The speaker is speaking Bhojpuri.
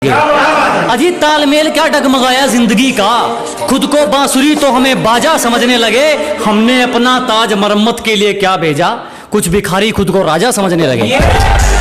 अजी तालमेल क्या डगमगाया जिंदगी का, खुद को बांसुरी तो हमें बाजा समझने लगे। हमने अपना ताज मरम्मत के लिए क्या भेजा, कुछ भिखारी खुद को राजा समझने लगे।